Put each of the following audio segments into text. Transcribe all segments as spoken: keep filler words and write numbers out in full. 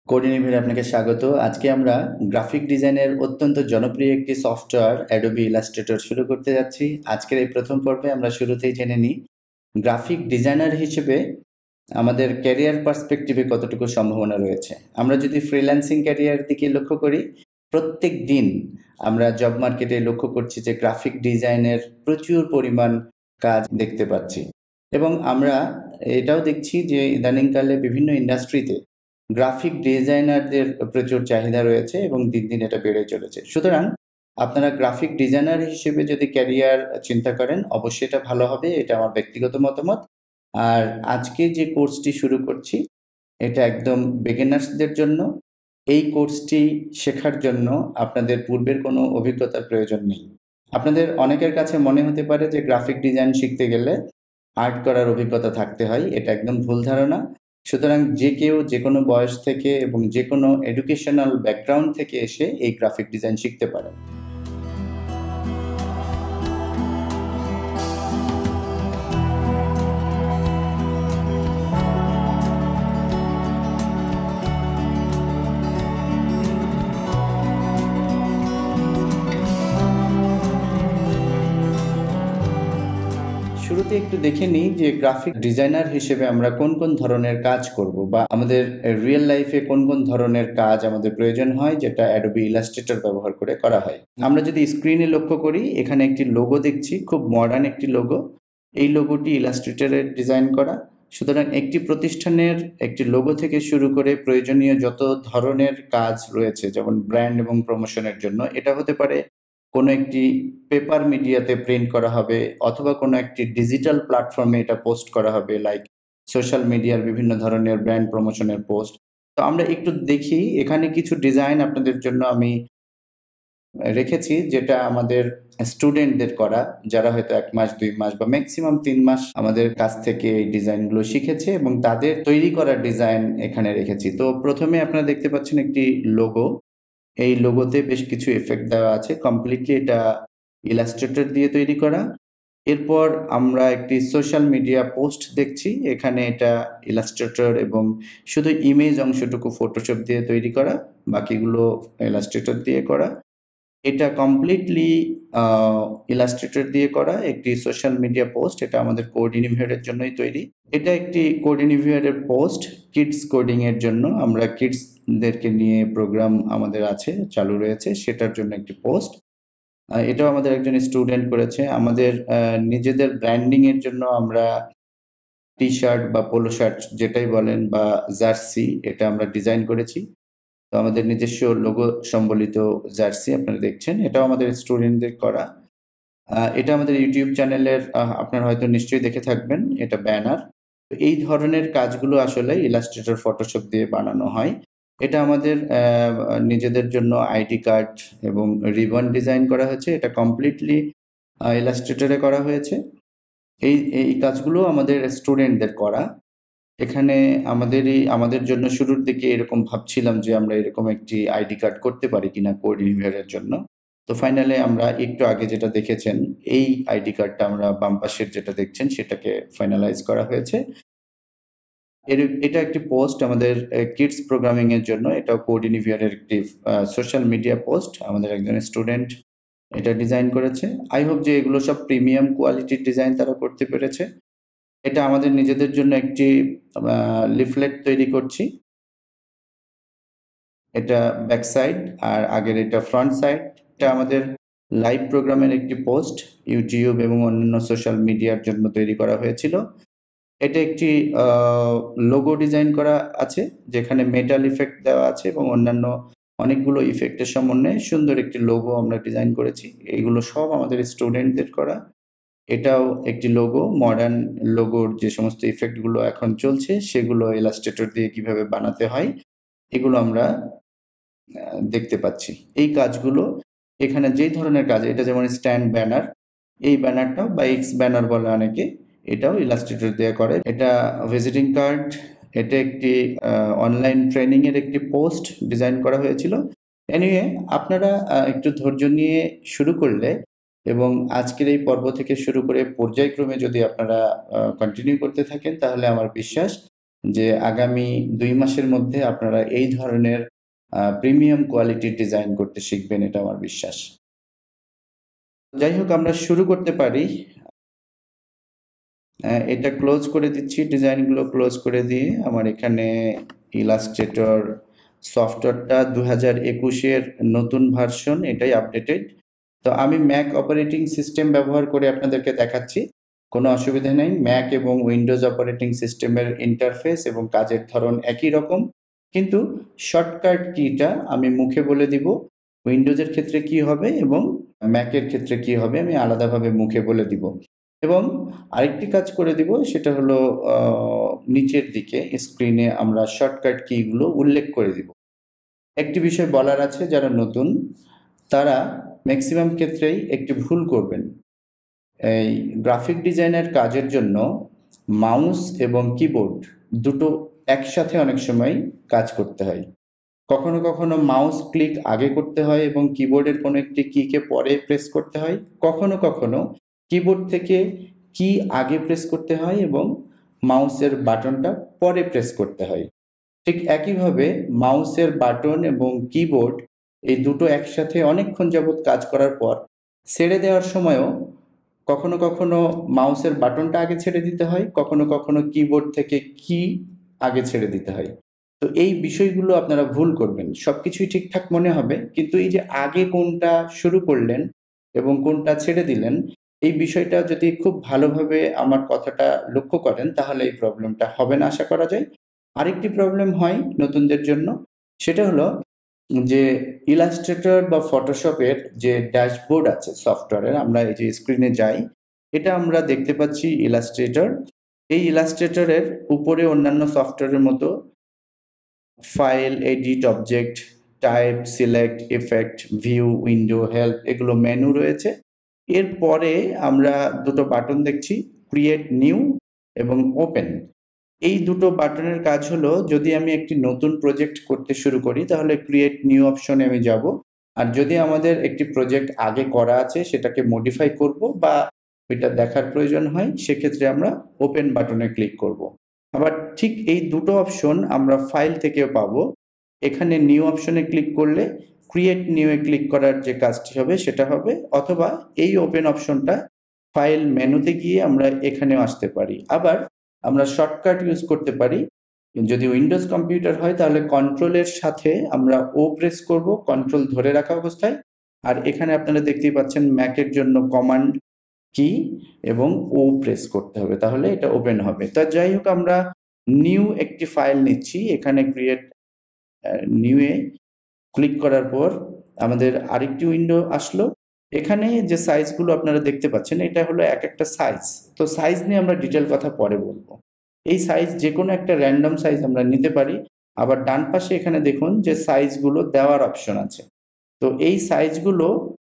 কোডিনেভির আপনাকে স্বাগত। আজকে আমরা গ্রাফিক ডিজাইনের অত্যন্ত জনপ্রিয় একটি সফটওয়্যার অ্যাডোবি ইলাস্ট্রেটর শুরু করতে যাচ্ছি। আজকের এই প্রথম পর্বে আমরা শুরুতেই জেনে নিই গ্রাফিক ডিজাইনার হিসেবে আমাদের ক্যারিয়ার পার্সপেক্টিভে কতটুকু সম্ভাবনা রয়েছে। আমরা যদি ফ্রিল্যান্সিং ক্যারিয়ার দিকে লক্ষ্য করি, প্রত্যেক দিন আমরা জব মার্কেটে লক্ষ্য করছি যে গ্রাফিক ডিজাইনের প্রচুর পরিমাণ কাজ দেখতে পাচ্ছি, এবং আমরা এটাও দেখছি যে ইদানিংকালে বিভিন্ন ইন্ডাস্ট্রিতে গ্রাফিক ডিজাইনারদের প্রচুর চাহিদা রয়েছে এবং দিন দিন এটা বেড়ে চলেছে। সুতরাং আপনারা গ্রাফিক ডিজাইনার হিসেবে যদি ক্যারিয়ার চিন্তা করেন, অবশ্যই এটা ভালো হবে, এটা আমার ব্যক্তিগত মতামত। আর আজকে যে কোর্সটি শুরু করছি এটা একদম বিগিনার্সদের জন্য। এই কোর্সটি শেখার জন্য আপনাদের পূর্বের কোনো অভিজ্ঞতার প্রয়োজন নেই। আপনাদের অনেকের কাছে মনে হতে পারে যে গ্রাফিক ডিজাইন শিখতে গেলে আর্ট করার অভিজ্ঞতা থাকতে হয়, এটা একদম ভুল ধারণা। সুতরাং যে কেউ যে কোনো বয়স থেকে এবং যে কোনো এডুকেশনাল ব্যাকগ্রাউন্ড থেকে এসে এই গ্রাফিক ডিজাইন শিখতে পারে। শুরুতে একটু দেখে নিই যে গ্রাফিক ডিজাইনার হিসেবে আমরা কোন কোন ধরনের কাজ করব, বা আমাদের রিয়েল লাইফে কোন কোন ধরনের কাজ আমাদের প্রয়োজন হয় যেটা অ্যাডোবি ইলাস্ট্রেটর ব্যবহার করে করা হয়। আমরা যদি স্ক্রিনে লক্ষ্য করি, এখানে একটি লোগো দেখছি, খুব মডার্ন একটি লোগো। এই লোগোটি ইলাস্ট্রেটরের ডিজাইন করা। সুতরাং একটি প্রতিষ্ঠানের একটি লোগো থেকে শুরু করে প্রয়োজনীয় যত ধরনের কাজ রয়েছে, যেমন ব্র্যান্ড এবং প্রমোশনের জন্য এটা হতে পারে কোনো একটি পেপার মিডিয়াতে প্রিন্ট করা হবে, অথবা কোনো একটি ডিজিটাল প্ল্যাটফর্মে এটা পোস্ট করা হবে, লাইক সোশ্যাল মিডিয়ার বিভিন্ন ধরনের ব্র্যান্ড প্রমোশনের পোস্ট। তো আমরা একটু দেখি, এখানে কিছু ডিজাইন আপনাদের জন্য আমি রেখেছি যেটা আমাদের স্টুডেন্টদের করা, যারা হয়তো এক মাস দুই মাস বা ম্যাক্সিমাম তিন মাস আমাদের কাছ থেকে এই ডিজাইনগুলো শিখেছে এবং তাদের তৈরি করা ডিজাইন এখানে রেখেছি। তো প্রথমে আপনারা দেখতে পাচ্ছেন একটি লোগো। এই লোগোতে বেশ কিছু এফেক্ট দেওয়া আছে, কমপ্লিটলি এটা ইলাস্ট্রেটর দিয়ে তৈরি করা। এরপর আমরা একটি সোশ্যাল মিডিয়া পোস্ট দেখছি, এখানে এটা ইলাস্ট্রেটর এবং শুধু ইমেজ অংশটুকু ফটোশপ দিয়ে তৈরি করা, বাকিগুলো ইলাস্ট্রেটর দিয়ে করা। এটা কমপ্লিটলি ইলাস্ট্রেটর দিয়ে করা একটি সোশ্যাল মিডিয়া পোস্ট, এটা আমাদের কোঅর্ডিনেটরের জন্যই তৈরি। এটা একটি কোঅর্ডিনেটরের পোস্ট কিডস কোডিং এর জন্য, আমরা কিডসদেরকে নিয়ে প্রোগ্রাম আমাদের আছে, চালু রয়েছে, সেটার জন্য একটি পোস্ট। এটাও আমাদের একজন স্টুডেন্ট করেছে। আমাদের নিজেদের ব্র্যান্ডিং এর জন্য আমরা টি শার্ট বা পোলো শার্ট যেটাই বলেন বা জার্সি, এটা আমরা ডিজাইন করেছি। তো আমাদের নিজস্ব লোগো সম্বলিত জার্সি আপনারা দেখছেন, এটাও আমাদের স্টুডেন্টদের করা। এটা আমাদের ইউটিউব চ্যানেলের আপনারা হয়তো নিশ্চয়ই দেখে থাকবেন, এটা ব্যানার। এই ধরনের কাজগুলো আসলে ইলাস্ট্রেটর ফটোশপ দিয়ে বানানো হয়। এটা আমাদের নিজেদের জন্য আইডি কার্ড এবং রিবন ডিজাইন করা হয়েছে, এটা কমপ্লিটলি ইলাস্ট্রেটরে করা হয়েছে। এই এই কাজগুলো আমাদের স্টুডেন্টদের করা। এখানে আমাদেরই আমাদের জন্য শুরুর দিকে এরকম ভাবছিলাম যে আমরা এরকম একটি আইডি কার্ড করতে পারি কিনা কোঅর্ডিনেটরের জন্য। তো ফাইনালে আমরা একটু আগে যেটা দেখেছেন এই আইডি কার্ডটা আমরা বাম পাশের যেটা দেখছেন সেটাকে ফাইনালাইজ করা হয়েছে। এর এটা একটি পোস্ট আমাদের কিডস প্রোগ্রামিং এর জন্য, এটাও কোঅর্ডিনেটরের একটি সোশ্যাল মিডিয়া পোস্ট, আমাদের একজন স্টুডেন্ট এটা ডিজাইন করেছে। আই হোপ যে এগুলো সব প্রিমিয়াম কোয়ালিটির ডিজাইন তারা করতে পেরেছে। এটা আমাদের নিজেদের জন্য একটি লিফলেট তৈরি করছি, এটা ব্যাক সাইড আর আগের এটা ফ্রন্ট সাইড। এটা আমাদের লাইভ প্রোগ্রামের একটি পোস্ট ইউটিউব এবং অন্যান্য সোশ্যাল মিডিয়ার জন্য তৈরি করা হয়েছিল। এটা একটি লোগো ডিজাইন করা আছে যেখানে মেটাল ইফেক্ট দেওয়া আছে এবং অন্যান্য অনেকগুলো ইফেক্টের সমন্বয়ে সুন্দর একটি লোগো আমরা ডিজাইন করেছি। এইগুলো সব আমাদের স্টুডেন্টদের করা। এটাও একটি লোগো, মডার্ন লোগোর যে সমস্ত ইফেক্টগুলো এখন চলছে সেগুলো ইলাস্ট্রেটর দিয়ে কিভাবে বানাতে হয় এগুলো আমরা দেখতে পাচ্ছি। এই কাজগুলো এখানে যেই ধরনের কাজ, এটা যেমন স্ট্যান্ড ব্যানার, এই ব্যানারটাও বা এক্স ব্যানার বলে অনেকে, এটাও ইলাস্ট্রেটর দিয়ে করে। এটা ভিজিটিং কার্ড, এটা একটি অনলাইন ট্রেনিং এর একটি পোস্ট ডিজাইন করা হয়েছিল। এনিওয়ে আপনারা একটু ধৈর্য নিয়ে শুরু করলে এবং আজকের এই পর্ব থেকে শুরু করে পর্যায়ক্রমে যদি আপনারা কন্টিনিউ করতে থাকেন, তাহলে আমার বিশ্বাস যে আগামী দুই মাসের মধ্যে আপনারা এই ধরনের প্রিমিয়াম কোয়ালিটির ডিজাইন করতে শিখবেন, এটা আমার বিশ্বাস। যাই হোক, আমরা শুরু করতে পারি। এটা ক্লোজ করে দিচ্ছি, ডিজাইনগুলো ক্লোজ করে দিয়ে আমার এখানে ইলাস্ট্রেটর সফটওয়্যারটা দু হাজার একুশের নতুন ভার্সন, এটাই আপডেটেড। তো আমি ম্যাক অপারেটিং সিস্টেম ব্যবহার করে আপনাদেরকে দেখাচ্ছি, কোনো অসুবিধা নেই। ম্যাক এবং উইন্ডোজ অপারেটিং সিস্টেমের ইন্টারফেস এবং কাজের ধরন একই রকম, কিন্তু শর্টকাট কিটা আমি মুখে বলে দিব। উইন্ডোজের ক্ষেত্রে কি হবে এবং ম্যাকের ক্ষেত্রে কি হবে আমি আলাদাভাবে মুখে বলে দিব। এবং আরেকটি কাজ করে দিব, সেটা হলো নিচের দিকে স্ক্রিনে আমরা শর্টকাট কিগুলো উল্লেখ করে দিব। একটি বিষয় বলার আছে, যারা নতুন তারা ম্যাক্সিমাম ক্ষেত্রেই একটি ভুল করবেন। এই গ্রাফিক ডিজাইনের কাজের জন্য মাউস এবং কিবোর্ড দুটো একসাথে অনেক সময় কাজ করতে হয়। কখনো কখনো মাউস ক্লিক আগে করতে হয় এবং কিবোর্ডের কোনো একটি কিকে পরে প্রেস করতে হয়। কখনো কখনো কিবোর্ড থেকে কি আগে প্রেস করতে হয় এবং মাউসের বাটনটা পরে প্রেস করতে হয়। ঠিক একইভাবে মাউসের বাটন এবং কিবোর্ড এই দুটো একসাথে অনেকক্ষণ যাবৎ কাজ করার পর ছেড়ে দেওয়ার সময়ও কখনো কখনো মাউসের বাটনটা আগে ছেড়ে দিতে হয়, কখনো কখনো কিবোর্ড থেকে কি আগে ছেড়ে দিতে হয়। তো এই বিষয়গুলো আপনারা ভুল করবেন। সবকিছুই ঠিকঠাক মনে হবে, কিন্তু এই যে আগে কোনটা শুরু করলেন এবং কোনটা ছেড়ে দিলেন, এই বিষয়টা যদি খুব ভালোভাবে আমার কথাটা লক্ষ্য করেন তাহলে এই প্রবলেমটা হবে না আশা করা যায়। আরেকটি প্রবলেম হয় নতুনদের জন্য, সেটা হলো যে ইলাস্ট্রেটর বা ফটোশপের যে ড্যাশবোর্ড আছে সফটওয়্যারের, আমরা এই যে স্ক্রিনে যাই, এটা আমরা দেখতে পাচ্ছি ইলাস্ট্রেটর। এই ইলাস্ট্রেটরের উপরে অন্যান্য সফটওয়্যারের মতো file, edit, object, type, select, effect, view, window, help, এগুলো মেনু রয়েছে। এরপরে আমরা দুটো বাটন দেখছি, ক্রিয়েট নিউ এবং ওপেন। এই দুটো বাটনের কাজ হলো, যদি আমি একটি নতুন প্রজেক্ট করতে শুরু করি তাহলে ক্রিয়েট নিউ অপশনে আমি যাব, আর যদি আমাদের একটি প্রজেক্ট আগে করা আছে সেটাকে মডিফাই করব বা এটা দেখার প্রয়োজন হয়, সেক্ষেত্রে আমরা ওপেন বাটনে ক্লিক করব। আবার ঠিক এই দুটো অপশন আমরা ফাইল থেকেও পাবো। এখানে নিউ অপশনে ক্লিক করলে ক্রিয়েট নিউ এ ক্লিক করার যে কাজটি হবে সেটা হবে, অথবা এই ওপেন অপশনটা ফাইল মেনুতে গিয়ে আমরা এখানেও আসতে পারি। আবার আমরা শর্টকাট ইউজ করতে পারি। যদি উইন্ডোজ কম্পিউটার হয় তাহলে কন্ট্রোলের সাথে আমরা ও প্রেস করব, কন্ট্রোল ধরে রাখা অবস্থায়। আর এখানে আপনারা দেখতেই পাচ্ছেন ম্যাকের জন্য কমান্ড কি এবং ও প্রেস করতে হবে, তাহলে এটা ওপেন হবে। তা যাই হোক, আমরা নিউ একটি ফাইল নিচ্ছি, এখানে ক্রিয়েট নিউ এ ক্লিক করার পর আমাদের আরেকটি উইন্ডো আসলো। এখানে যে সাইজগুলো আপনারা দেখতে পাচ্ছেন এটা হলো এক একটা সাইজ। তো সাইজ নিয়ে আমরা ডিটেল কথা পরে বলবো। এই সাইজ যে কোনো একটা র্যান্ডম সাইজ আমরা নিতে পারি। আবার ডান পাশে এখানে দেখুন যে সাইজগুলো দেওয়ার অপশন আছে। তো এই সাইজগুলো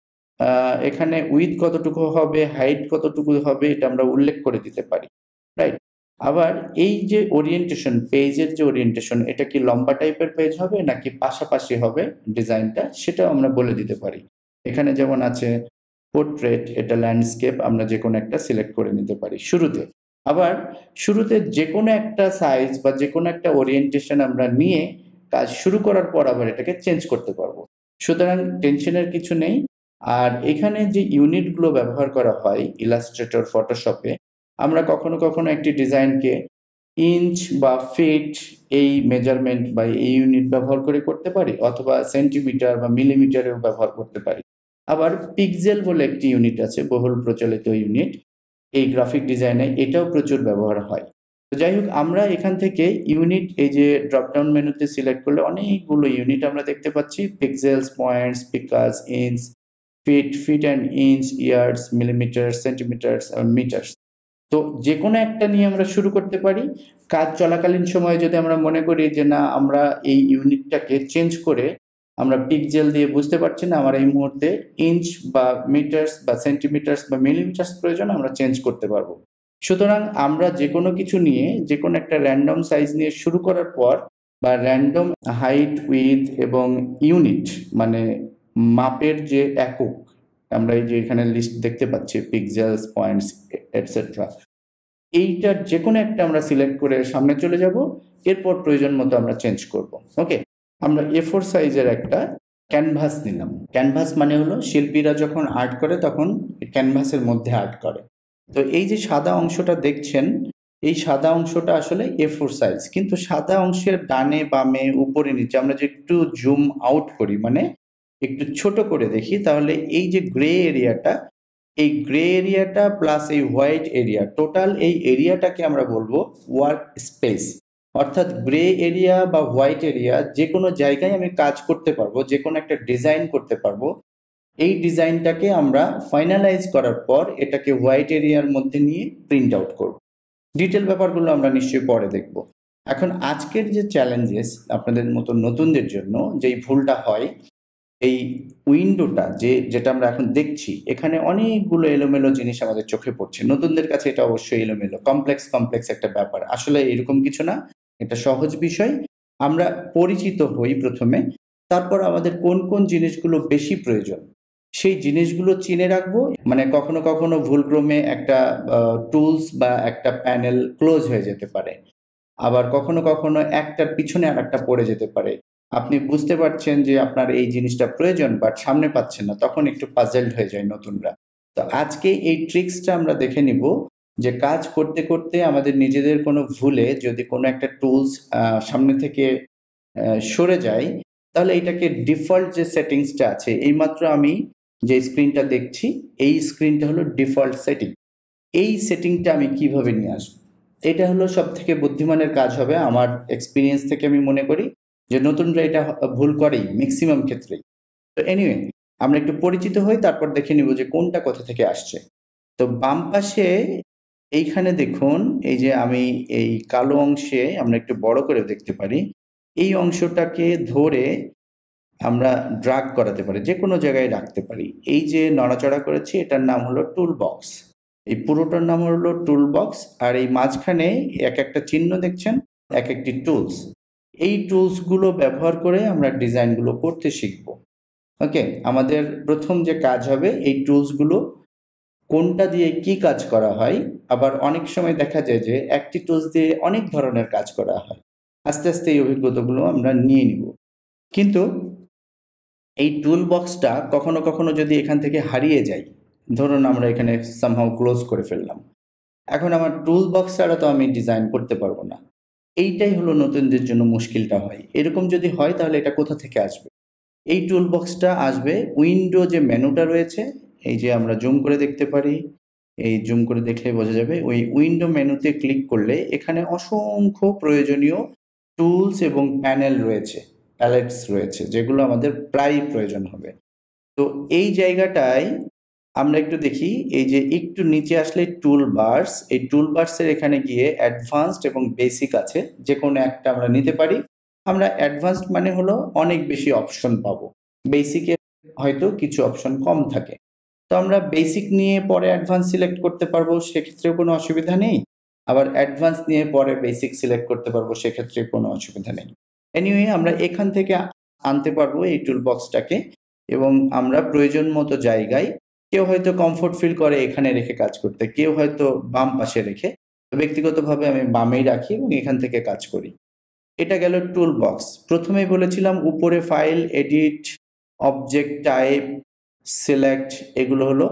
এখানে উইথ কতটুকু হবে, হাইট কতটুকু হবে, এটা আমরা উল্লেখ করে দিতে পারি, রাইট? আবার এই যে ওরিয়েন্টেশন, পেজের যে ওরিয়েন্টেশন, এটা কি লম্বা টাইপের পেজ হবে নাকি পাশাপাশি হবে ডিজাইনটা, সেটাও আমরা বলে দিতে পারি। এখানে যেমন আছে পোর্ট্রেট, এটা ল্যান্ডস্কেপ, আমরা যে কোনো একটা সিলেক্ট করে নিতে পারি শুরুতে। আবার শুরুতে যে কোনো একটা সাইজ বা যে কোনো একটা ওরিয়েন্টেশন আমরা নিয়ে কাজ শুরু করার পর আবার এটাকে চেঞ্জ করতে পারবো। সুতরাং টেনশনের কিছু নেই। আর এখানে যে ইউনিটগুলো ব্যবহার করা হয় ইলাস্ট্রেটর, ফটোশপে, আমরা কখনো কখনো একটি ডিজাইনকে ইঞ্চ বা ফিট এই মেজারমেন্ট বা এই ইউনিট ব্যবহার করে করতে পারি, অথবা সেন্টিমিটার বা মিলিমিটারেও ব্যবহার করতে পারি। আবার পিক্সেল বলে একটি ইউনিট আছে, বহুল প্রচলিত ইউনিট এই গ্রাফিক ডিজাইনে, এটাও প্রচুর ব্যবহার হয়। তো যাই হোক, আমরা এখান থেকে ইউনিট এই যে ড্রপডাউন মেনুতে সিলেক্ট করলে অনেকগুলো ইউনিট আমরা দেখতে পাচ্ছি, pixels, points, picas, inch, feet, feet and inch, yards, millimetre, centimetres, metres. তো যে কোনো একটা নিয়ে আমরা শুরু করতে পারি। কাজ চলাকালীন সময়ে যদি আমরা মনে করি যে না, আমরা এই ইউনিটটাকে চেঞ্জ করে আমরা পিক্সেল দিয়ে বুঝতে পারছি না, আমার এই মুহূর্তে ইঞ্চ বা মিটার্স বা সেন্টিমিটার্স বা মিলিমিটার্স প্রয়োজন, আমরা চেঞ্জ করতে পারবো। সুতরাং আমরা যে কোনো কিছু নিয়ে যে কোনো একটা র্যান্ডম সাইজ নিয়ে শুরু করার পর বা র্যান্ডম হাইট, উইথ এবং ইউনিট মানে মাপের যে একক, আমরা এই যে এখানে লিস্ট দেখতে পাচ্ছি পিক্সেলস, পয়েন্টস, এটসেট্রা, এইটার যে কোনো একটা আমরা সিলেক্ট করে সামনে চলে যাব, এরপর প্রয়োজন মতো আমরা চেঞ্জ করব। ওকে, আমরা এ ফোর সাইজের একটা ক্যানভাস নিলাম। ক্যানভাস মানে হলো শিল্পীরা যখন আর্ট করে তখন ক্যানভাসের মধ্যে আর্ট করে। তো এই যে সাদা অংশটা দেখছেন, এই সাদা অংশটা আসলে এ ফোর সাইজ, কিন্তু সাদা অংশের ডানে বামে উপরে নিচে আমরা যে একটু জুম আউট করি, মানে একটু ছোট করে দেখি, তাহলে এই যে গ্রে এরিয়াটা, এই গ্রে এরিয়াটা প্লাস এই হোয়াইট এরিয়া, টোটাল এই এরিয়াটাকে আমরা বলবো ওয়ার্ক স্পেস। অর্থাৎ গ্রে এরিয়া বা হোয়াইট এরিয়া যে কোনো জায়গায় আমি কাজ করতে পারবো, যে কোনো একটা ডিজাইন করতে পারবো। এই ডিজাইনটাকে আমরা ফাইনালাইজ করার পর এটাকে হোয়াইট এরিয়ার মধ্যে নিয়ে প্রিন্ট আউট করব। ডিটেল ব্যাপারগুলো আমরা নিশ্চয়ই পরে দেখব। এখন আজকের যে চ্যালেঞ্জেস আপনাদের মতো নতুনদের জন্য যেই ভুলটা হয়, এই উইন্ডোটা যে যেটা আমরা এখন দেখছি, এখানে অনেকগুলো এলোমেলো জিনিস আমাদের চোখে পড়ছে। নতুনদের কাছে এটা অবশ্যই এলোমেলো, কমপ্লেক্স কমপ্লেক্স একটা ব্যাপার। আসলে এরকম কিছু না, এটা সহজ বিষয়। আমরা পরিচিত হই প্রথমে, তারপর আমাদের কোন কোন জিনিসগুলো বেশি প্রয়োজন সেই জিনিসগুলো চিনে রাখবো। মানে কখনো কখনো ভুলক্রমে একটা টুলস বা একটা প্যানেল ক্লোজ হয়ে যেতে পারে, আবার কখনো কখনো একটার পিছনে আর একটা পড়ে যেতে পারে। আপনি বুঝতে পারছেন যে আপনার এই জিনিসটা প্রয়োজন, বাট সামনে পাচ্ছেন না, তখন একটু পাজলড হয়ে যায় নতুনরা। তো আজকে এই ট্রিক্সটা আমরা দেখে নিব যে কাজ করতে করতে আমাদের নিজেদের কোনো ভুলে যদি কোনো একটা টুলস সামনে থেকে আহ, সরে যায়, তাহলে এটাকে ডিফল্ট যে সেটিংসটা আছে, এইমাত্র আমি যে স্ক্রিনটা দেখছি, এই স্ক্রিনটা হলো ডিফল্ট সেটিং। এই সেটিংটা আমি কিভাবে নিয়ে আসবো, এটা হলো সব থেকে বুদ্ধিমানের কাজ হবে। আমার এক্সপিরিয়েন্স থেকে আমি মনে করি যে নতুনরা এটা ভুল করেই ম্যাক্সিমাম ক্ষেত্রেই। তো এনিওয়ে, আমরা একটু পরিচিত হই, তারপর দেখে নিব যে কোনটা কোথা থেকে আসছে। তো বাম পাশে এইখানে দেখুন, এই যে আমি এই কালো অংশে আমরা একটু বড় করে দেখতে পারি, এই অংশটাকে ধরে আমরা ড্রাগ করাতে পারি, যে কোনো জায়গায় রাখতে পারি। এই যে নড়াচড়া করেছি এটার নাম হলো টুল বক্স। এই পুরোটার নাম হলো টুল বক্স, আর এই মাঝখানে এক একটা চিহ্ন দেখছেন, এক একটি টুলস। এই টুলসগুলো ব্যবহার করে আমরা ডিজাইনগুলো করতে শিখব। ওকে, আমাদের প্রথম যে কাজ হবে এই টুলসগুলো কোনটা দিয়ে কি কাজ করা হয়। আবার অনেক সময় দেখা যায় যে একটি টুলস দিয়ে অনেক ধরনের কাজ করা হয়। আস্তে আস্তে এই অভিজ্ঞতাগুলো আমরা নিয়ে নিব। কিন্তু এই টুল বক্সটা কখনো কখনো যদি এখান থেকে হারিয়ে যায়, ধরুন আমরা এখানে সামহাউ ক্লোজ করে ফেললাম, এখন আমার টুল বক্স ছাড়া তো আমি ডিজাইন করতে পারবো না। এইটাই হলো নতুনদের জন্য মুশকিলটা হয়। এরকম যদি হয় তাহলে এটা কোথা থেকে আসবে? এই টুল বক্সটা আসবে উইন্ডো যে মেনুটা রয়েছে, এই যে আমরা জুম করে দেখতে পারি, এই জুম করে দেখলে বোঝা যাবে, ওই উইন্ডো মেনুতে ক্লিক করলে এখানে অসংখ্য প্রয়োজনীয় টুলস এবং প্যানেল রয়েছে, প্যালেটস রয়েছে, যেগুলো আমাদের প্রায় প্রয়োজন হবে। তো এই জায়গাটায় আমরা একটু দেখি, এই যে একটু নিচে আসলে টুল বার্স, এই টুল বার্সের এখানে গিয়ে অ্যাডভান্সড এবং বেসিক আছে, যে কোনো একটা আমরা নিতে পারি। আমরা অ্যাডভান্সড মানে হলো অনেক বেশি অপশন পাবো, বেসিকে হয়তো কিছু অপশন কম থাকে। তো আমরা বেসিক নিয়ে পরে অ্যাডভান্স সিলেক্ট করতে পারবো, সেক্ষেত্রেও কোনো অসুবিধা নেই। আবার অ্যাডভান্স নিয়ে পরে বেসিক সিলেক্ট করতে পারবো, সেক্ষেত্রে কোনো অসুবিধা নেই। এনিওয়ে, আমরা এখান থেকে আনতে পারবো এই টুল বক্সটাকে, এবং আমরা প্রয়োজন মতো জায়গায়, কেউ হয়তো কমফোর্ট ফিল করে এখানে রেখে কাজ করতে, কেউ হয়তো বাম পাশে রেখে। তো ব্যক্তিগতভাবে আমি বামেই রাখি এবং এখান থেকে কাজ করি। এটা গেল টুল বক্স। প্রথমেই বলেছিলাম উপরে file, edit, object type, select, এগুলো হলো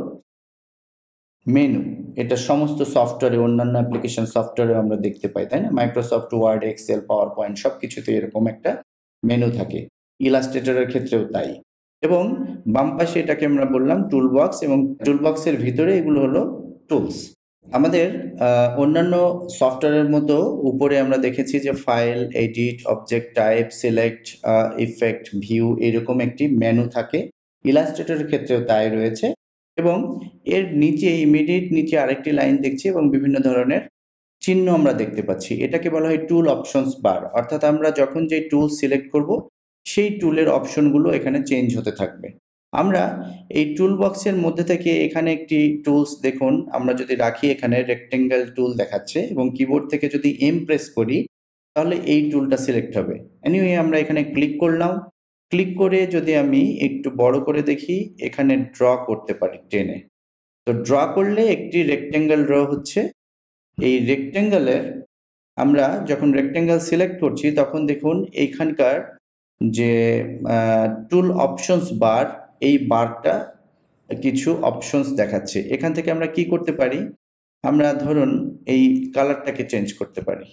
মেনু। এটা সমস্ত সফটওয়্যারে, অন্যান্য অ্যাপ্লিকেশন সফটওয়্যারে আমরা দেখতে পাই, তাই না? Microsoft Word, Excel, PowerPoint সব কিছুতে এরকম একটা মেনু থাকে। ইলাস্ট্রেটরের ক্ষেত্রেও তাই। এবং বাম পাশে এটাকে আমরা বললাম টুল বক্স, এবং টুল বক্সের ভিতরে এগুলো হলো টুলস। আমাদের অন্যান্য সফটওয়্যারের মতো উপরে আমরা দেখেছি যে file, edit, object type, select, effect, view, এরকম একটি মেনু থাকে। ইলাস্ট্রেটরের ক্ষেত্রেও তাই রয়েছে। এবং এর নিচে, ইমিডিয়েট নিচে আরেকটি লাইন দেখছি এবং বিভিন্ন ধরনের চিহ্ন আমরা দেখতে পাচ্ছি। এটাকে বলা হয় টুল অপশনস বার। অর্থাৎ আমরা যখন যে টুল সিলেক্ট করব সেই টুলের অপশনগুলো এখানে চেঞ্জ হতে থাকবে। আমরা এই টুল বক্সের মধ্যে থেকে এখানে একটি টুলস দেখুন, আমরা যদি রাখি, এখানে রেক্টেঙ্গেল টুল দেখাচ্ছে, এবং কিবোর্ড থেকে যদি এম প্রেস করি তাহলে এই টুলটা সিলেক্ট হবে। এনিওয়ে, আমরা এখানে ক্লিক করলাম। ক্লিক করে যদি আমি একটু বড় করে দেখি, এখানে ড্র করতে পারি টেনে। তো ড্র করলে একটি রেক্টেঙ্গেল ড্র হচ্ছে, এই রেক্ট্যাঙ্গেলের আমরা যখন রেক্ট্যাঙ্গেল সিলেক্ট করছি তখন দেখুন এইখানকার যে টুল অপশনস বার, এই বারটা কিছু অপশনস দেখাচ্ছে। এখান থেকে আমরা কি করতে পারি, আমরা ধরুন এই কালারটাকে চেঞ্জ করতে পারি।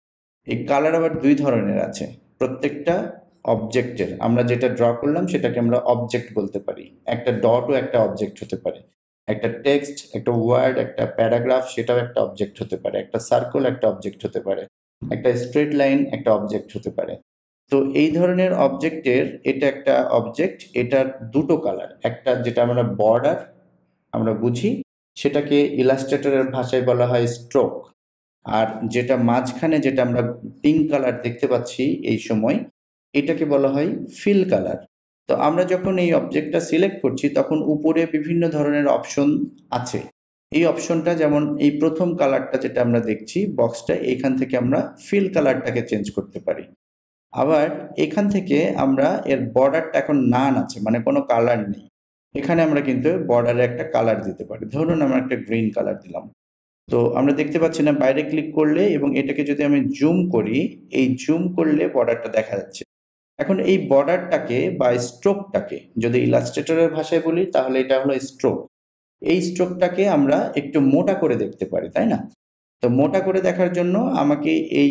এই কালার আবার দুই ধরনের আছে, প্রত্যেকটা অবজেক্টের। আমরা যেটা ড্র করলাম সেটাকে আমরা অবজেক্ট বলতে পারি, একটা ডট ও একটা অবজেক্ট হতে পারে, একটা টেক্সট, একটা ওয়ার্ড, একটা প্যারাগ্রাফ, সেটাও একটা অবজেক্ট হতে পারে, একটা সার্কেল একটা অবজেক্ট হতে পারে, একটা স্ট্রেট লাইন একটা অবজেক্ট হতে পারে। তো এই ধরনের অবজেক্টের এটা একটা অবজেক্ট, এটার দুটো কালার, একটা যেটা আমরা বর্ডার আমরা বুঝি, সেটাকে ইলাস্ট্রেটরের ভাষায় বলা হয় স্ট্রোক। আর যেটা মাঝখানে যেটা আমরা পিঙ্ক কালার দেখতে পাচ্ছি এই সময়, এটাকে বলা হয় ফিল কালার। তো আমরা যখন এই অবজেক্টটা সিলেক্ট করছি তখন উপরে বিভিন্ন ধরনের অপশন আছে। এই অপশনটা যেমন এই প্রথম কালারটা যেটা আমরা দেখছি বক্সটা, এখান থেকে আমরা ফিল কালারটাকে চেঞ্জ করতে পারি। আবার এখান থেকে আমরা এর বর্ডারটা এখন নান আছে, মানে কোনো কালার নেই, এখানে আমরা কিন্তু বর্ডারে একটা কালার দিতে পারি। ধরুন আমরা একটা গ্রিন কালার দিলাম। তো আমরা দেখতে পাচ্ছি না, বাইরে ক্লিক করলে এবং এটাকে যদি আমি জুম করি, এই জুম করলে বর্ডারটা দেখা যাচ্ছে। এখন এই বর্ডারটাকে বা স্ট্রোকটাকে যদি ইলাস্ট্রেটরের ভাষায় বলি তাহলে এটা হলো স্ট্রোক। এই স্ট্রোকটাকে আমরা একটু মোটা করে দেখতে পারি, তাই না? তো মোটা করে দেখার জন্য আমাকে এই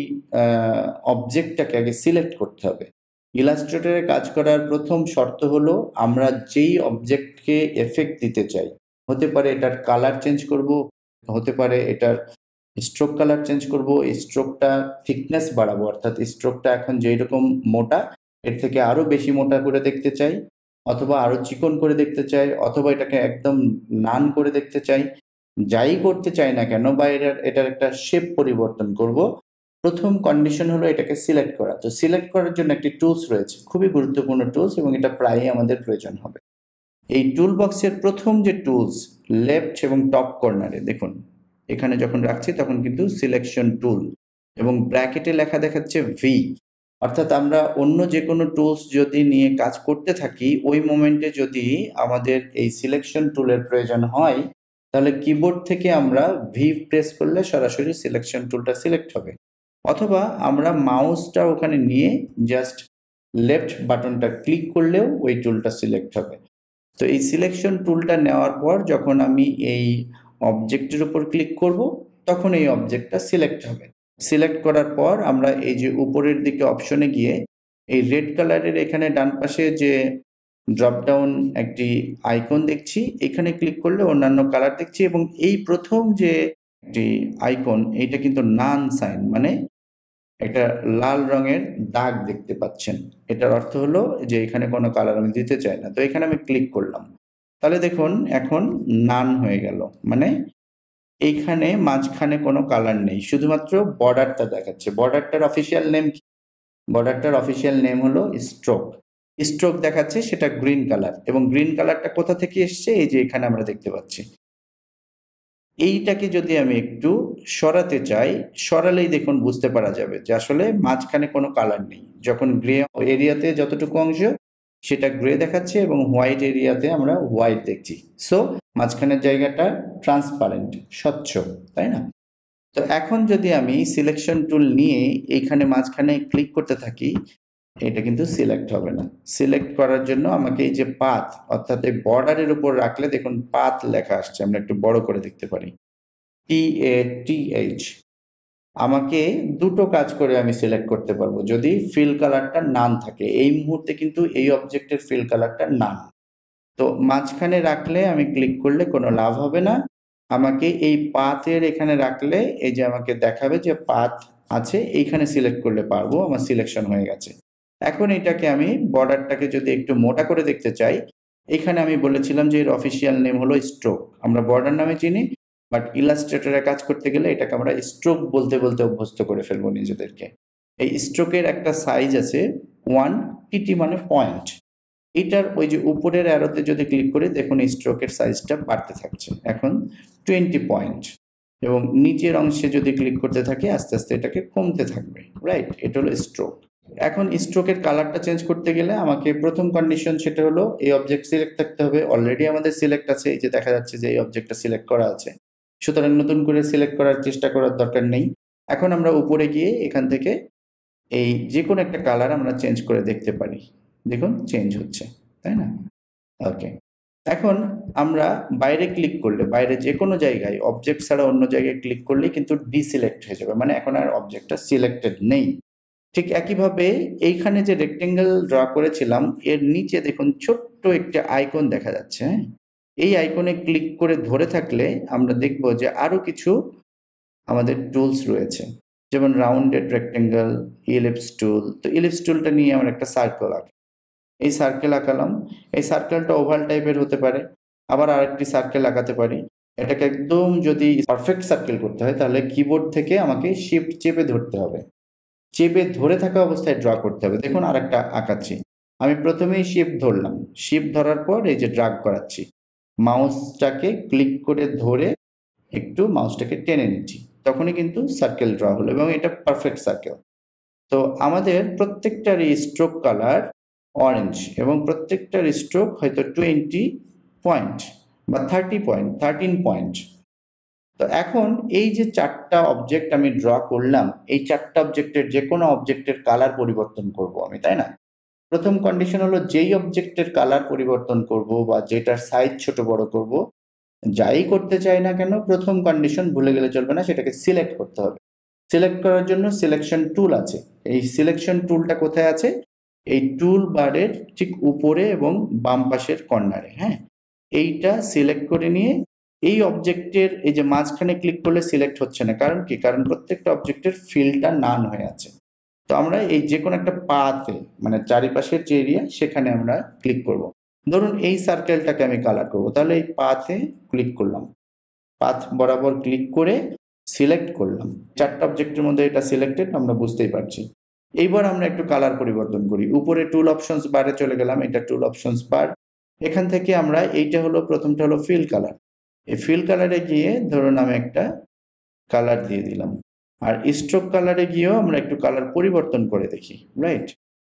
অবজেক্টটাকে আগে সিলেক্ট করতে হবে। ইলাস্ট্রেটরে কাজ করার প্রথম শর্ত হলো আমরা যেই অবজেক্টকে এফেক্ট দিতে চাই, হতে পারে এটার কালার চেঞ্জ করব, হতে পারে এটার স্ট্রোক কালার চেঞ্জ করব, স্ট্রোকটা থিকনেস বাড়াবো, অর্থাৎ স্ট্রোকটা এখন যেই রকম মোটা এর থেকে আরো বেশি মোটা করে দেখতে চাই, অথবা আরো চিকন করে দেখতে চাই, অথবা এটাকে একদম নান করে দেখতে চাই। যাই করতে চাই না কেন বা এটার এটার একটা শেপ পরিবর্তন করব, প্রথম কন্ডিশন হলো এটাকে সিলেক্ট করা। তো সিলেক্ট করার জন্য একটি টুলস রয়েছে, খুবই গুরুত্বপূর্ণ টুলস, এবং এটা প্রায়ই আমাদের প্রয়োজন হবে। এই টুল বক্সের প্রথম যে টুলস লেফট এবং টপ কর্নারে দেখুন, এখানে যখন রাখছি তখন কিন্তু সিলেকশন টুল এবং ব্র্যাকেটে লেখা দেখাচ্ছে ভি, অর্থাৎ আমরা অন্য যে কোনো টুলস যদি নিয়ে কাজ করতে থাকি ওই মোমেন্টে যদি আমাদের এই সিলেকশন টুলের প্রয়োজন হয় তাহলে কিবোর্ড থেকে আমরা ভি প্রেস করলে সরাসরি সিলেকশন টুলটা সিলেক্ট হবে, অথবা আমরা মাউসটা ওখানে নিয়ে জাস্ট লেফট বাটনটা ক্লিক করলেও ওই টুলটা সিলেক্ট হবে। তো এই সিলেকশন টুলটা নেওয়ার পর যখন আমি এই অবজেক্টের উপর ক্লিক করব তখন এই অবজেক্টটা সিলেক্ট হবে। সিলেক্ট করার পর আমরা এই যে উপরের দিকে অপশনে গিয়ে এই রেড কালারের এখানে ডান পাশে যে ড্রপডাউন একটি আইকন দেখছি, এখানে ক্লিক করলে অন্যান্য কালার দেখছি, এবং এই প্রথম যে একটি আইকন এইটা কিন্তু নান সাইন, মানে একটা লাল রঙের দাগ দেখতে পাচ্ছেন। এটার অর্থ হলো যে এখানে কোনো কালার আমি দিতে চাই না। তো এখানে আমি ক্লিক করলাম, তাহলে দেখুন এখন নান হয়ে গেল, মানে এইখানে মাঝখানে কোনো কালার নেই, শুধুমাত্র বর্ডারটা দেখাচ্ছে। বর্ডারটার অফিসিয়াল নেম কি? বর্ডারটার অফিসিয়াল নেম হলো স্ট্রোক। স্ট্রোক দেখাচ্ছে, সেটা গ্রিন কালার, এবং গ্রিন কালারটা কোথা থেকে এসছে এই যে এখানে আমরা দেখতে পাচ্ছি। এইটাকে যদি আমি একটু সরাতে চাই, সরালেই দেখুন বুঝতে পারা যাবে যে আসলে মাঝখানে কোনো কালার নেই। যখন গ্রে এরিয়াতে যতটুকু অংশ সেটা গ্রে দেখাচ্ছে এবং হোয়াইট এরিয়াতে আমরা হোয়াইট দেখছি। সো মাঝখানের জায়গাটা ট্রান্সপারেন্ট, স্বচ্ছ, তাই না? তো এখন যদি আমি সিলেকশন টুল নিয়ে এইখানে মাঝখানে ক্লিক করতে থাকি, এটা কিন্তু সিলেক্ট হবে না। সিলেক্ট করার জন্য আমাকে এই যে পাথ, অর্থাৎ এই বর্ডারের উপর রাখলে দেখুন পাথ লেখা আসছে, আমরা একটু বড় করে দেখতে পারি, টি এ টি এইচ। আমাকে দুটো কাজ করে আমি সিলেক্ট করতে পারবো যদি ফিল কালারটা নান থাকে। এই মুহূর্তে কিন্তু এই অবজেক্টের ফিল কালারটা নান। তো মাঝখানে রাখলে আমি ক্লিক করলে কোনো লাভ হবে না, আমাকে এই পাথের এখানে রাখলে এই যে আমাকে দেখাবে যে পাথ আছে, এইখানে সিলেক্ট করলে পারবো, আমার সিলেকশন হয়ে গেছে। এখন এটাকে আমি বর্ডারটাকে যদি একটু মোটা করে দেখতে চাই, এখানে আমি বলেছিলাম যে এর অফিসিয়াল নেম হলো স্ট্রোক। আমরা বর্ডার নামে চিনি, বাট ইলাস্ট্রেটরে কাজ করতে গেলে এটাকে আমরা স্ট্রোক বলতে বলতে অভ্যস্ত করে ফেলবো নিজেদেরকে। এই স্ট্রোকের একটা সাইজ আছে ওয়ান টিটি, মানে পয়েন্ট। এটার ওই যে উপরের অ্যারোতে যদি ক্লিক করি দেখুন এই স্ট্রোকের সাইজটা বাড়তে থাকছে, এখন টোয়েন্টি পয়েন্ট, এবং নিচের অংশে যদি ক্লিক করতে থাকি আস্তে আস্তে এটাকে কমতে থাকবে, রাইট? এটা হলো স্ট্রোক। এখন স্ট্রোকের কালারটা চেঞ্জ করতে গেলে আমাকে প্রথম কন্ডিশন সেটা হলো এই অবজেক্ট সিলেক্ট থাকতে হবে। অলরেডি আমাদের সিলেক্ট আছে, এই যে দেখা যাচ্ছে যে এই অবজেক্টটা সিলেক্ট করা আছে। সুতরাং নতুন করে সিলেক্ট করার চেষ্টা করার দরকার নেই। এখন আমরা উপরে গিয়ে এখান থেকে এই যে কোনো একটা কালার আমরা চেঞ্জ করে দেখতে পারি। দেখুন চেঞ্জ হচ্ছে, তাই না? ওকে। এখন আমরা বাইরে ক্লিক করলে, বাইরে যে কোনো জায়গায় অবজেক্ট ছাড়া অন্য জায়গায় ক্লিক করলেই কিন্তু ডিসিলেক্ট হয়ে যাবে, মানে এখন আর অবজেক্টটা সিলেক্টেড নেই। ঠিক একইভাবে এইখানে যে রেক্টেঙ্গেল ড্র করেছিলাম এর নিচে দেখুন ছোট্ট একটা আইকন দেখা যাচ্ছে, হ্যাঁ? এই আইকনে ক্লিক করে ধরে থাকলে আমরা দেখব যে আরো কিছু আমাদের টুলস রয়েছে, যেমন রাউন্ডেড রেক্টেঙ্গেল, ইলিপস টুল। তো ইলিপস টুলটা নিয়ে আমরা একটা সার্কেল আঁকি। এই সার্কেল আঁকালাম, এই সার্কেলটা ওভাল টাইপের হতে পারে, আবার আরেকটি সার্কেল আঁকাতে পারি। এটাকে একদম যদি পারফেক্ট সার্কেল করতে হয় তাহলে কিবোর্ড থেকে আমাকে শিফট চেপে ধরতে হবে, চেপে ধরে থাকা অবস্থায় ড্র করতে হবে। দেখুন আরেকটা আঁকাচ্ছি, আমি প্রথমেই শিফট ধরলাম, শিফট ধরার পর এই যে ড্রাগ করাচ্ছি, মাউসটাকে ক্লিক করে ধরে একটু মাউসটাকে টেনে নিচ্ছি, তখনই কিন্তু সার্কেল ড্র হলো এবং এটা পারফেক্ট সার্কেল। তো আমাদের প্রত্যেকটার স্ট্রোক কালার অরেঞ্জ এবং প্রত্যেকটার স্ট্রোক হয়তো টোয়েন্টি পয়েন্ট বা থার্টি পয়েন্ট থার্টিন পয়েন্ট। তো এখন এই যে চারটা অবজেক্ট আমি ড্র করলাম, এই চারটা অবজেক্টের যে কোনো অবজেক্টের কালার পরিবর্তন করব আমি, তাই না? প্রথম কন্ডিশন হলো যেই অবজেক্টের কালার পরিবর্তন করব বা যেটার সাইজ ছোট বড় করব, যাই করতে চাই না কেন প্রথম কন্ডিশন ভুলে গেলে চলবে না, সেটাকে সিলেক্ট করতে হবে। সিলেক্ট করার জন্য সিলেকশন টুল আছে। এই সিলেকশন টুলটা কোথায় আছে? এই টুল বারের ঠিক উপরে এবং বাম পাশের কর্নারে, হ্যাঁ? এইটা সিলেক্ট করে নিয়ে এই অবজেক্টের এই যে মাঝখানে ক্লিক করলে সিলেক্ট হচ্ছে না, কারণ কি? কারণ প্রত্যেকটা অবজেক্টের ফিল্ডটা নান হয়ে আছে। তো আমরা এই যে কোনো একটা পাতে, মানে চারিপাশের যে এরিয়া সেখানে আমরা ক্লিক করব। ধরুন এই সার্কেলটাকে আমি কালার করব, তাহলে এই পাতে ক্লিক করলাম, পাথ বরাবর ক্লিক করে সিলেক্ট করলাম, চারটা অবজেক্টের মধ্যে এটা সিলেক্টেড আমরা বুঝতেই পারছি। এইবার আমরা একটু কালার পরিবর্তন করি, উপরে টুল অপশনস বারে চলে গেলাম, এটা টুল অপশনস বার। এখান থেকে আমরা এইটা হলো প্রথমটা হলো ফিল কালার, এই ফিল কালারে গিয়ে ধরুন আমি একটা কালার দিয়ে দিলাম, আর স্ট্রোক কালারে গিয়েও আমরা একটু কালার পরিবর্তন করে দেখি, রাইট?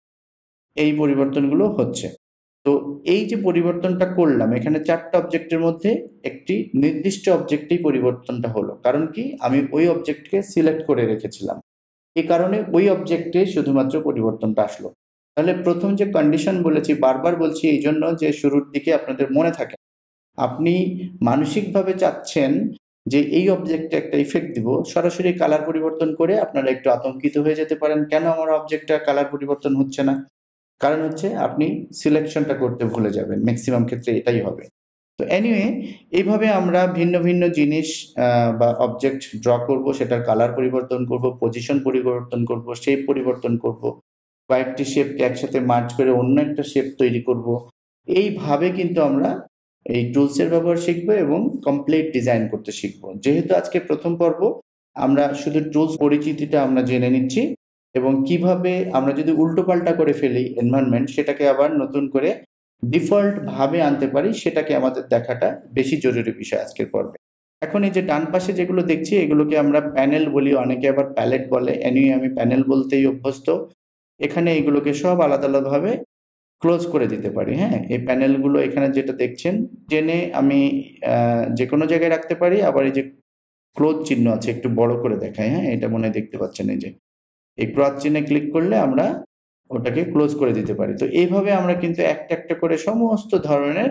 এই পরিবর্তনগুলো হচ্ছে। তো এই যে পরিবর্তনটা করলাম এখানে চারটা অবজেক্টের মধ্যে একটি নির্দিষ্ট অবজেক্টেই পরিবর্তনটা হলো, কারণ কি? আমি ওই অবজেক্টকে সিলেক্ট করে রেখেছিলাম, এই কারণে ওই অবজেক্টে শুধুমাত্র পরিবর্তনটা আসলো। তাহলে প্রথম যে কন্ডিশন বলেছি, বারবার বলছি এই জন্য যে শুরুর দিকে আপনাদের মনে থাকে, আপনি মানসিকভাবে চাচ্ছেন যে এই অবজেক্টে একটা ইফেক্ট দিব, সরাসরি কালার পরিবর্তন করে আপনারা একটু আতঙ্কিত হয়ে যেতে পারেন, কেন আমার অবজেক্টটা কালার পরিবর্তন হচ্ছে না? কারণ হচ্ছে আপনি সিলেকশনটা করতে ভুলে যাবেন, ম্যাক্সিমাম ক্ষেত্রে এটাই হবে। তো এনিওয়ে, এইভাবে আমরা ভিন্ন ভিন্ন জিনিস বা অবজেক্ট ড্র করব, সেটার কালার পরিবর্তন করব, পজিশন পরিবর্তন করব, শেপ পরিবর্তন করব, কয়েকটি শেপকে একসাথে মার্জ করে অন্য একটা শেপ তৈরি করব। এইভাবে কিন্তু আমরা এই টুলসের ব্যবহার শিখবো এবং কমপ্লিট ডিজাইন করতে শিখবো। যেহেতু আজকে প্রথম পর্ব, আমরা শুধু টুলস পরিচিতিটা আমরা জেনে নিচ্ছি এবং কিভাবে আমরা যদি উল্টোপাল্টা করে ফেলি এনভায়রনমেন্ট, সেটাকে আবার নতুন করে ডিফল্ট ভাবে আনতে পারি, সেটাকে আমাদের দেখাটা বেশি জরুরি বিষয় আজকের পর্বে। এখন এই যে ডান পাশে যেগুলো দেখছি এগুলোকে আমরা প্যানেল বলি, অনেকে আবার প্যালেট বলে, এনিওয়ে আমি প্যানেল বলতেই অভ্যস্ত। এখানে এগুলোকে সব আলাদা আলাদাভাবে ক্লোজ করে দিতে পারি, হ্যাঁ? এই প্যানেলগুলো এখানে যেটা দেখছেন টেনে আমি যে কোনো জায়গায় রাখতে পারি, আবার এই যে ক্লোজ চিহ্ন আছে একটু বড় করে দেখায়, হ্যাঁ? এটা মনে হয় দেখতে পাচ্ছেন, এই যে এই ক্রস চিহ্নে ক্লিক করলে আমরা ওটাকে ক্লোজ করে দিতে পারি। তো এইভাবে আমরা কিন্তু একটা একটা করে সমস্ত ধরনের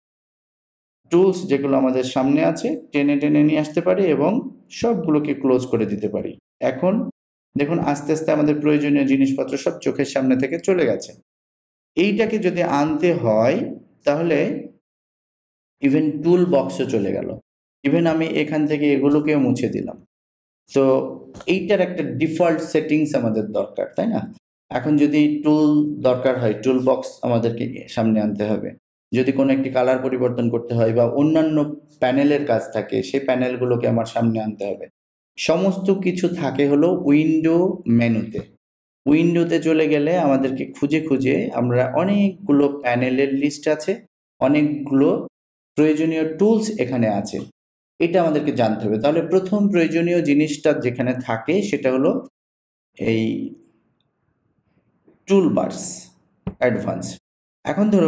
টুলস যেগুলো আমাদের সামনে আছে টেনে টেনে নিয়ে আসতে পারি এবং সবগুলোকে ক্লোজ করে দিতে পারি। এখন দেখুন আস্তে আস্তে আমাদের প্রয়োজনীয় জিনিসপত্র সব চোখের সামনে থেকে চলে গেছে। এইটাকে যদি আনতে হয় তাহলে ইভেন টুল বক্সে চলে গেল, ইভেন আমি এখান থেকে এগুলোকেও মুছে দিলাম। তো এইটার একটা ডিফল্ট সেটিংস আমাদের দরকার, তাই না? এখন যদি টুল দরকার হয়, টুল বক্স আমাদেরকে সামনে আনতে হবে। যদি কোনো একটি কালার পরিবর্তন করতে হয় বা অন্যান্য প্যানেলের কাজ থাকে, সেই প্যানেলগুলোকে আমার সামনে আনতে হবে। সমস্ত কিছু থাকে হলো উইন্ডো মেনুতে। উইন্ডোতে চলে গেলে আমাদেরকে খুঁজে খুঁজে আমরা অনেকগুলো প্যানেলের লিস্ট আছে, অনেকগুলো প্রয়োজনীয় টুলস এখানে আছে, এটা আমাদেরকে জানতে হবে। তাহলে প্রথম প্রয়োজনীয় জিনিসটা যেখানে থাকে সেটা হলো এই টুলবারস অ্যাডভান্স। এখন ধরুন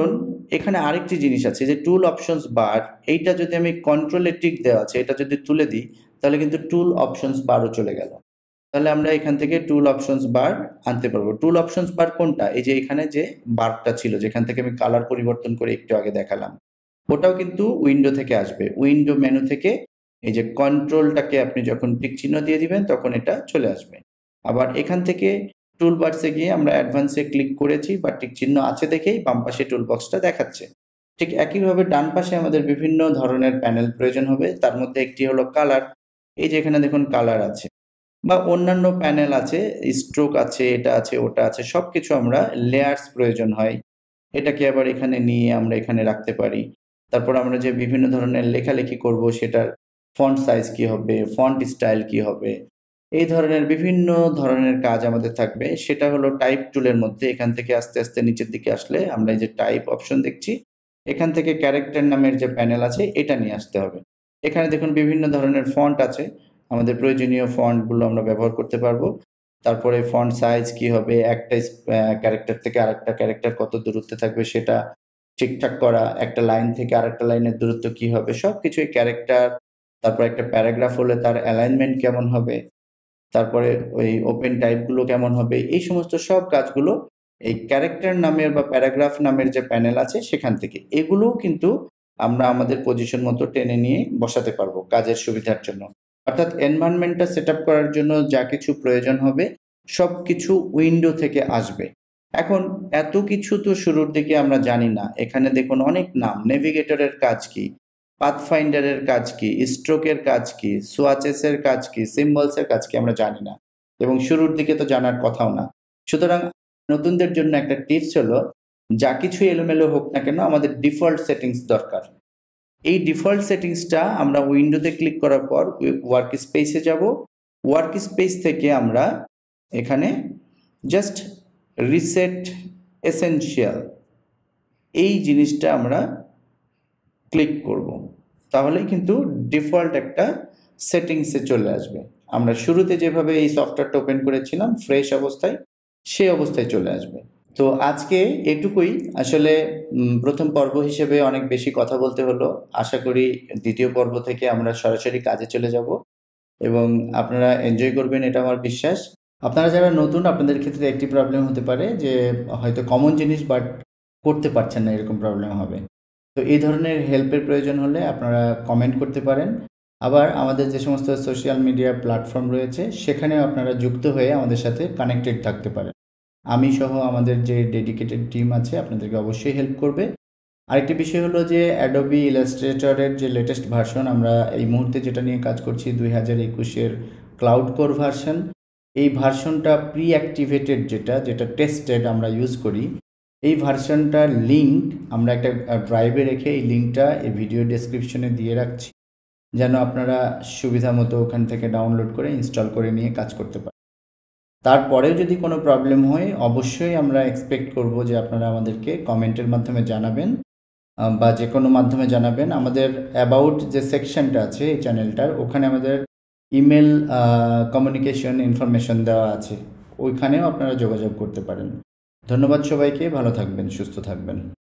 এখানে আরেকটি জিনিস আছে যে টুল অপশনস বার, এইটা যদি আমি কন্ট্রোলে টিক দেওয়া আছে এটা যদি তুলে দিই তাহলে কিন্তু টুল অপশনস বারও চলে গেল। তাহলে আমরা এখান থেকে টুল অপশনস বার আনতে পারবো। টুল অপশনস বার কোনটা? এই যে এখানে যে বারটা ছিল যেখান থেকে আমি কালার পরিবর্তন করে একটু আগে দেখালাম, ওটাও কিন্তু উইন্ডো থেকে আসবে। উইন্ডো মেনু থেকে এই যে কন্ট্রোলটাকে আপনি যখন টিক চিহ্ন দিয়ে দিবেন তখন এটা চলে আসবে। আবার এখান থেকে টুল বারসে গিয়ে আমরা অ্যাডভান্সে ক্লিক করেছি বা টিক চিহ্ন আছে দেখেই বাম পাশে টুল বক্সটা দেখাচ্ছে। ঠিক একইভাবে ডান পাশে আমাদের বিভিন্ন ধরনের প্যানেল প্রয়োজন হবে। তার মধ্যে একটি হলো কালার। এই যে এখানে দেখুন কালার আছে বা অন্যান্য প্যানেল আছে, স্ট্রোক আছে, এটা আছে, ওটা আছে, সবকিছু আমরা লেয়ার্স প্রয়োজন হয়। এটাকে আবার এখানে নিয়ে আমরা এখানে রাখতে পারি। তারপর আমরা যে বিভিন্ন ধরনের লেখালেখি করব সেটার ফন্ট সাইজ কি হবে, ফন্ট স্টাইল কি হবে, এই ধরনের বিভিন্ন ধরনের কাজ আমাদের থাকবে। সেটা হলো টাইপ টুলের মধ্যে। এখান থেকে আস্তে আস্তে নিচের দিকে আসলে আমরা এই যে টাইপ অপশন দেখছি, এখান থেকে ক্যারেক্টার নামের যে প্যানেল আছে এটা নিয়ে আসতে হবে। এখানে দেখুন বিভিন্ন ধরনের ফন্ট আছে, আমাদের প্রয়োজনীয় ফন্টগুলো আমরা ব্যবহার করতে পারবো। তারপরে ফন্ট সাইজ কি হবে, একটা ক্যারেক্টার থেকে আরেকটা ক্যারেক্টার কত দূরত্বে থাকবে সেটা ঠিকঠাক করা, একটা লাইন থেকে আরেকটা লাইনের দূরত্ব কি হবে, সবকিছু এই ক্যারেক্টার। তারপর একটা প্যারাগ্রাফ হলে তার অ্যালাইনমেন্ট কেমন হবে, তারপরে ওই ওপেন টাইপগুলো কেমন হবে, এই সমস্ত সব কাজগুলো এই ক্যারেক্টার নামের বা প্যারাগ্রাফ নামের যে প্যানেল আছে সেখান থেকে। এগুলোও কিন্তু আমরা আমাদের পজিশন মতো টেনে নিয়ে বসাতে পারবো কাজের সুবিধার জন্য। অর্থাৎ এনভায়রনমেন্টটা সেট আপ করার জন্য যা কিছু প্রয়োজন হবে সব কিছু উইন্ডো থেকে আসবে। এখন এত কিছু তো শুরুর দিকে আমরা জানি না। এখানে দেখুন অনেক নাম, নেভিগেটরের কাজ কি, পাথফাইন্ডারের কাজ কি, স্ট্রোকের কাজ কি, সোয়াচেসের কাজ কি, সিম্বলসের কাজ কি আমরা জানি না এবং শুরুর দিকে তো জানার কথাও না। সুতরাং নতুনদের জন্য একটা টিপস হলো, যা কিছু এলোমেলো হোক না কেন আমাদের ডিফল্ট সেটিংস দরকার। এই ডিফল্ট সেটিংসটা আমরা উইন্ডোতে ক্লিক করার পর ওয়ার্ক স্পেসে যাব। ওয়ার্ক স্পেস থেকে আমরা এখানে জাস্ট রিসেট এসেনশিয়াল এই জিনিসটা আমরা ক্লিক করব, তাহলেই কিন্তু ডিফল্ট একটা সেটিংসে চলে আসবে। আমরা শুরুতে যেভাবে এই সফটওয়্যারটা ওপেন করেছিলাম ফ্রেশ অবস্থায়, সেই অবস্থায় চলে আসবে। তো আজকে এটুকুই। আসলে প্রথম পর্ব হিসেবে অনেক বেশি কথা বলতে হলো। আশা করি দ্বিতীয় পর্ব থেকে আমরা সরাসরি কাজে চলে যাব এবং আপনারা এনজয় করবেন, এটা আমার বিশ্বাস। আপনারা যারা নতুন, আপনাদের ক্ষেত্রে একটি প্রবলেম হতে পারে যে হয়তো কমন জিনিস বাট করতে পারছেন না, এরকম প্রবলেম হবে। তো এই ধরনের হেল্পের প্রয়োজন হলে আপনারা কমেন্ট করতে পারেন। আবার আমাদের যে সমস্ত সোশ্যাল মিডিয়া প্ল্যাটফর্ম রয়েছে সেখানেও আপনারা যুক্ত হয়ে আমাদের সাথে কানেক্টেড থাকতে পারেন। আমি সহ আমাদের যে ডেডিকেটেড টিম আছে আপনাদেরকে অবশ্যই হেল্প করবে। আরেকটি বিষয় হলো যে অ্যাডোবি ইলাস্ট্রেটরের যে লেটেস্ট ভার্সন, আমরা এই মুহূর্তে যেটা নিয়ে কাজ করছি দুই হাজার একুশের ক্লাউড কোর ভার্সন, এই ভার্সনটা প্রি অ্যাক্টিভেটেড, যেটা যেটা টেস্টেড আমরা ইউজ করি, এই ভার্সনটার লিঙ্ক আমরা একটা ড্রাইভে রেখে এই লিঙ্কটা এই ভিডিও ডেসক্রিপশনে দিয়ে রাখছি, যেন আপনারা সুবিধা মতো ওখান থেকে ডাউনলোড করে ইনস্টল করে নিয়ে কাজ করতে পারেন। তারপরেও যদি কোনো প্রবলেম হয় অবশ্যই আমরা এক্সপেক্ট করব যে আপনারা আমাদেরকে কমেন্টের মাধ্যমে জানাবেন বা যে কোনো মাধ্যমে জানাবেন। আমাদের অ্যাবাউট যে সেকশনটা আছে এই চ্যানেলটার, ওখানে আমাদের ইমেল কমিউনিকেশন ইনফরমেশন দেওয়া আছে, ওইখানেও আপনারা যোগাযোগ করতে পারেন। ধন্যবাদ সবাইকে, ভালো থাকবেন, সুস্থ থাকবেন।